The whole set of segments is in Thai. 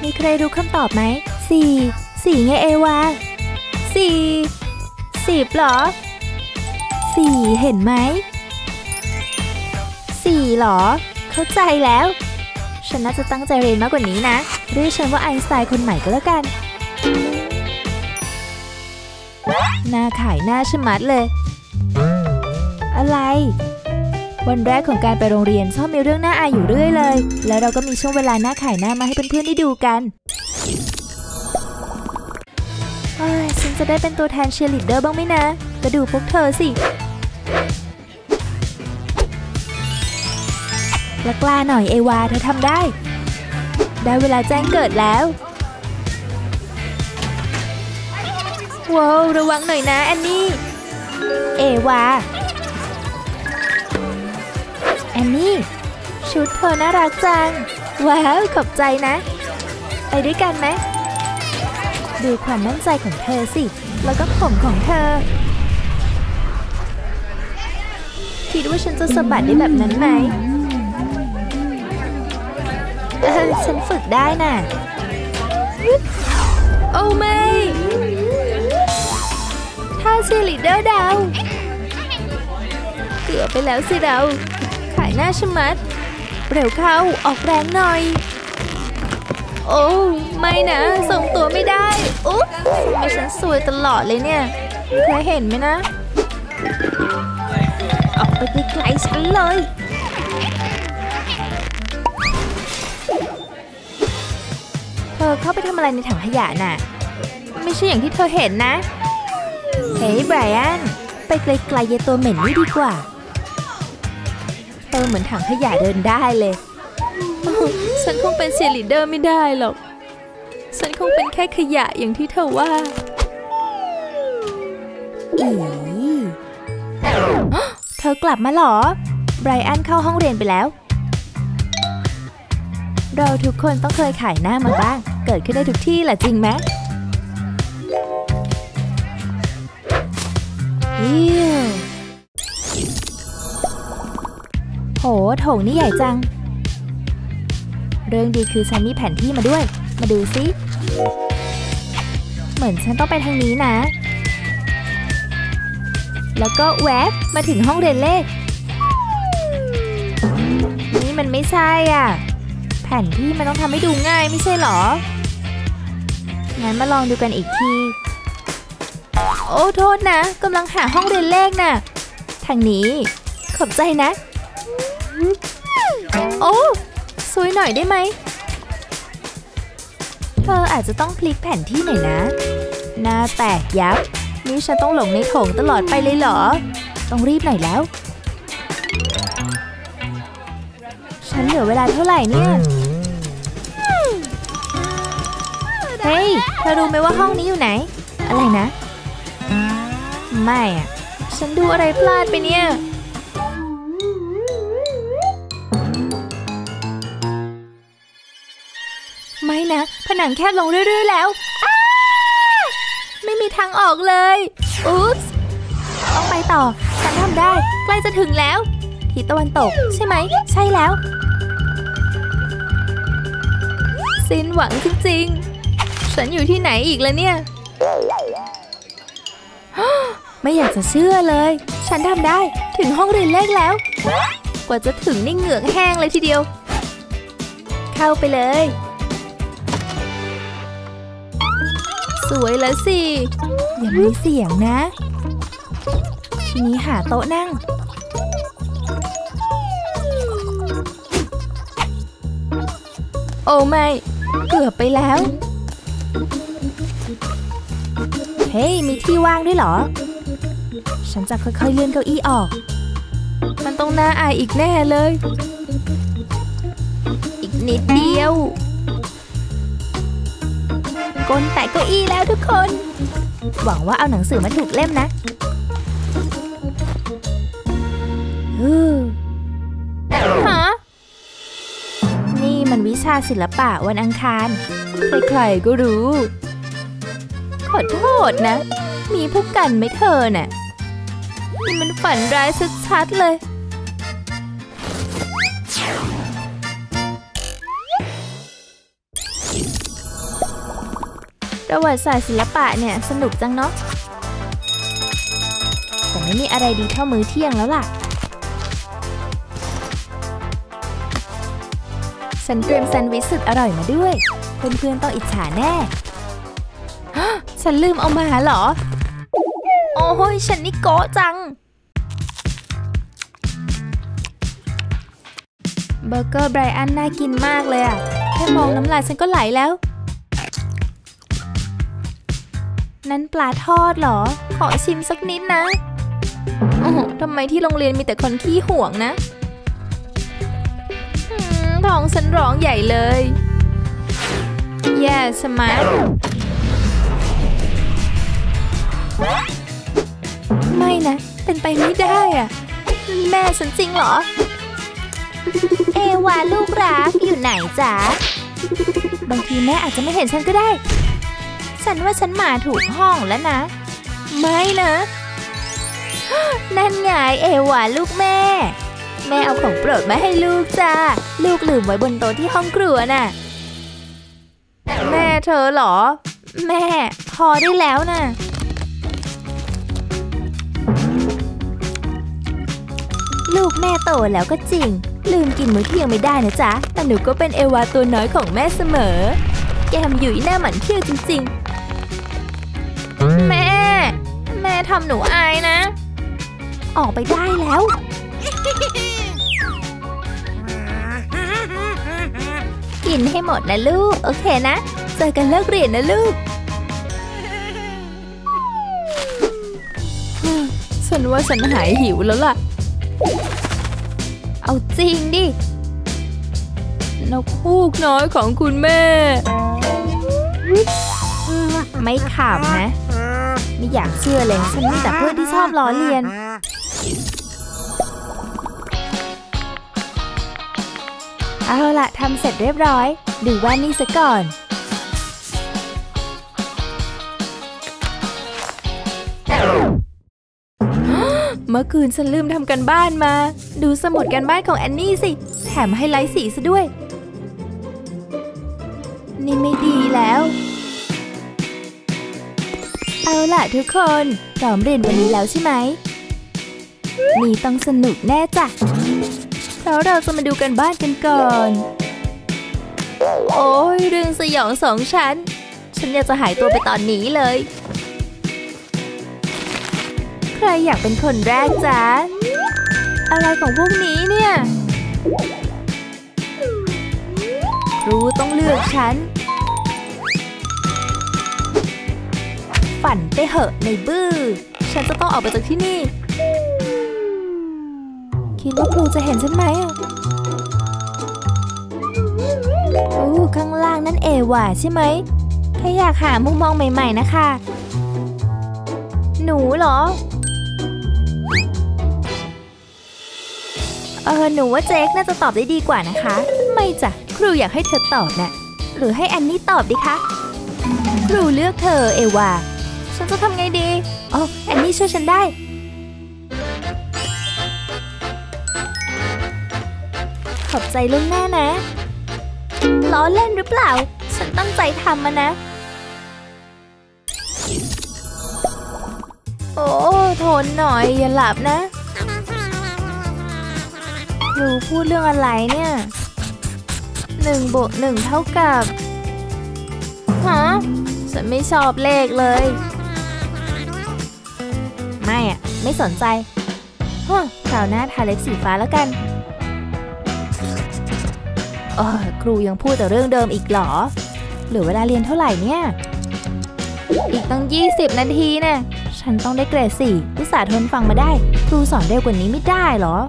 มีใครรู้คำตอบไหม4ไงเอวา10เหรอ4เห็นไหม4เหรอเข้าใจแล้วฉันน่าจะตั้งใจเรียนมากกว่านี้นะเรียกฉันว่าไอน์สไตน์คนใหม่ก็แล้วกันหน้าขายหน้าชะมัดเลยอะไรวันแรกของการไปโรงเรียนชอบมีเรื่องน่าอายอยู่เรื่อยเลยแล้วเราก็มีช่วงเวลาหน้าขายหน้ามาให้เพื่อนๆได้ดูกันฉันจะได้เป็นตัวแทนเชียร์ลีดเดอร์บ้างไหมนะก็ดูพวกเธอสิกล้าหน่อยเอวาเธอทำได้เวลาแจ้งเกิดแล้วว้าวระวังหน่อยนะแอนนี่เอวาแอนนี่ชุดเธอน่ารักจังว้าวขอบใจนะไปด้วยกันไหมดูความมั่นใจของเธอสิแล้วก็ผมของเธอคิดว่าฉันจะสะบัดได้แบบนั้นไหมฉันฝึกได้น่ะโอ้ไม่ถ้าเชียร์ลีดเดอร์ดาวเกือบไปแล้วสิเราขายหน้าชะมัดเร็วเข้าออกแรงหน่อยโอ้ไม่นะส่งตัวไม่ได้อุ๊บทำไมฉันสวยตลอดเลยเนี่ยเคยเห็นไหมนะออกไปไกลๆฉันเลยเธอเข้าไปทำอะไรในถังขยะน่ะไม่ใช่อย่างที่เธอเห็นนะเฮ้ยไบรอันไปไกลๆยายตัวเหม็นนี่ดีกว่าเธอเหมือนถังขยะเดินได้เลยฉันคงเป็นเชียร์ลีดเดอร์ไม่ได้หรอกฉันคงเป็นแค่ขยะอย่างที่เธอว่าเธอกลับมาหรอไบรอันเข้าห้องเรียนไปแล้วเราทุกคนต้องเคยขายหน้ามาบ้างเกิดขึ้นได้ทุกที่แหละจริงไหมโหโถงนี่ใหญ่จังเรื่องดีคือฉันมีแผนที่มาด้วยมาดูสิเหมือนฉันต้องไปทางนี้นะแล้วก็แวบมาถึงห้องเรียนเลขนี่มันไม่ใช่อ่ะแผนที่มันต้องทำให้ดูง่ายไม่ใช่หรองั้นมาลองดูกันอีกทีโอ้โทษนะกำลังหาห้องเรียนเลขน่ะทางนี้ขอบใจนะโอ้สวยหน่อยได้ไหมเธออาจจะต้องพลิกแผนที่หน่อยนะหน้าแตกยับนี่ฉันต้องหลงในโถงตลอดไปเลยเหรอต้องรีบหน่อยแล้วฉันเหลือเวลาเท่าไหร่เนี่ยเฮ้ยเธอรู้ไหมว่าห้องนี้อยู่ไหนอะไรนะไม่อะฉันดูอะไรพลาดไปเนี่ยไม่นะผนังแคบลงเรื่อยๆแล้วไม่มีทางออกเลยอุ๊ปส์ต้องไปต่อฉันทำได้ใกล้จะถึงแล้วทิศตะวันตกใช่ไหมใช่แล้วสิ้นหวังจริงๆฉันอยู่ที่ไหนอีกแล้วเนี่ยไม่อยากจะเชื่อเลยฉันทำได้ถึงห้องเรียนเลขแล้วกว่าจะถึงนี่เหงือกแห้งเลยทีเดียวเข้าไปเลยสวยแล้วสิอย่ามีเสียงนะทีนี้หาโต๊ะนั่งโอ้ไม่เกือบไปแล้วเฮ้ยมีที่ว่างด้วยเหรอฉันจะค่อยๆเลื่อนเก้าอี้ออกมันต้องน่าอายอีกแน่เลยอีกนิดเดียวก้นแตะเก้าอี้แล้วทุกคนหวังว่าเอาหนังสือมาถูกเล่มนะฮะนี่มันวิชาศิลปะวันอังคารใครๆก็รู้ขอโทษนะมีพวกกันไหมเธอน่ะนี่มันฝันร้ายชัดๆเลยประวัติศาสตร์ศิลปะเนี่ยสนุกจังเนาะแต่ไม่มีอะไรดีเท่ามื้อเที่ยงแล้วล่ะฉันเตรียมแซนด์วิชสุดอร่อยมาด้วยเพื่อนๆต้องอิจฉาแน่ ฉันลืมเอามาเหรอโอ้ยฉันนี่โก๊ะจังเบอร์เกอร์ไบรอันน่ากินมากเลยอะแค่มองน้ำลายฉันก็ไหลแล้วนั่นปลาทอดเหรอขอชิมสักนิดนะทำไมที่โรงเรียนมีแต่คนขี้ห่วงนะท้องฉันร้องใหญ่เลยแย่สมัยไม่นะเป็นไปไม่ได้อะแม่ฉันจริงเหรอเอวาลูกรักอยู่ไหนจ๊ะบางทีแม่อาจจะไม่เห็นฉันก็ได้ฉันว่าฉันมาถูกห้องแล้วนะไม่นะนั่นไงเอวาลูกแม่เอาของโปรดมาให้ลูกจ้าลูกลืมไว้บนโต๊ะที่ห้องครัวน่ะแม่เธอเหรอแม่พอได้แล้วน่ะลูกแม่โตแล้วก็จริงลืมกินมื้อเที่ยงไม่ได้นะจ๊ะแต่หนูก็เป็นเอวาตัวน้อยของแม่เสมอแก้มหยุ่ยหน้าหมันเที่ยวจริงๆแม่ทำหนูอายนะออกไปได้แล้วกินให้หมดนะลูกโอเคนะเจอกันเลิกเรียนนะลูกฉันว่าฉันหายหิวแล้วล่ะเอาจริงดินกฮูกน้อยของคุณแม่ไม่ขำนะไม่อยากเชื่อเลยฉันมีแต่เพื่อนที่ชอบล้อเลียนเอาล่ะทำเสร็จเรียบร้อยดูว่านี่ซะก่อนเมื่อคืนฉันลืมทำกันบ้านมาดูสมุดกันบ้านของแอนนี่สิแถมไฮไลท์สีซะด้วยนี่ไม่ดีแล้วเอาล่ะทุกคนพร้อมเรียนวันนี้แล้วใช่ไหมนี่ต้องสนุกแน่จ้ะเพราะเราจะมาดูกันบ้านกันก่อนโอ้ยเรื่องสยองสองชั้นฉันอยากจะหายตัวไปตอนนี้เลยใครอยากเป็นคนแรกจ๊ะอะไรของพวกนี้เนี่ยครูต้องเลือกฉันฝันไปเหอะในบื้อฉันจะต้องออกไปจากที่นี่คิดว่าครูจะเห็นฉันไหมข้างล่างนั่นเอวาใช่ไหมแค่อยากหามุมมองใหม่ๆนะคะหนูเหรอหนูว่าเจคน่าจะตอบได้ดีกว่านะคะไม่จ้ะครูอยากให้เธอตอบนะหรือให้แอนนี่ตอบดีคะครูเลือกเธอเอวาฉันจะทำไงดีแอนนี่ช่วยฉันได้ขอบใจล่วงหน้านะล้อเล่นหรือเปล่าฉันตั้งใจทำมานะโอ้ทนหน่อยอย่าหลับนะครูพูดเรื่องอะไรเนี่ย1 บวก 1เท่ากับฮะฉันไม่ชอบเลขเลยไม่สนใจคราวหน้าทาเล็บสีฟ้าแล้วกันครูยังพูดแต่เรื่องเดิมอีกเหรอเหลือเวลาเรียนเท่าไหร่เนี่ยอีกตั้ง20 นาทีนะฉันต้องได้เกรด 4อุตส่าห์ทนฟังมาได้ครูสอนเร็วกว่านี้ไม่ได้เหรอ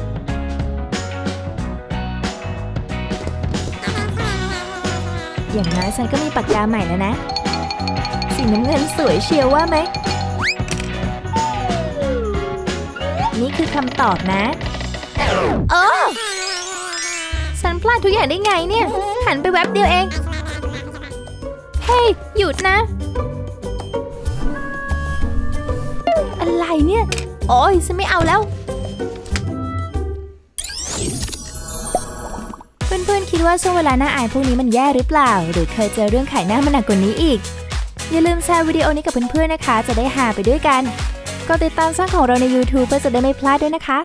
อย่างน้อยฉันก็มีปากกาใหม่แล้วนะสีน้ำเงินสวยเชียวว่าไหมนี่คือคำตอบนะฉันพลาดทุกอย่างได้ไงเนี่ยหันไปแวบเดียวเองเฮ้ยหยุดนะอะไรเนี่ยโอ้ยฉันไม่เอาแล้วเพื่อนๆคิดว่าช่วงเวลาน่าอายพวกนี้มันแย่หรือเปล่าหรือเคยเจอเรื่องขายหน้ามันหนักกว่านี้อีกอย่าลืมแชร์วิดีโอนี้กับเพื่อนๆนะคะจะได้หาไปด้วยกันกดติดตามช่องของเราใน YouTube เพื่อจะได้ไม่พลาดด้วยนะคะ